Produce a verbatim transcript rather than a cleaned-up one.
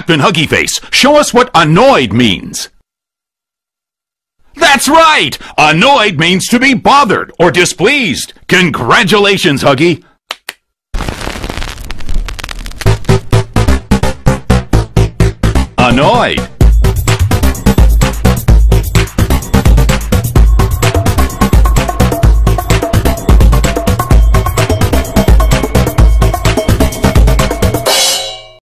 Captain Huggy Face, show us what annoyed means. That's right! Annoyed means to be bothered or displeased. Congratulations, Huggy! Annoyed.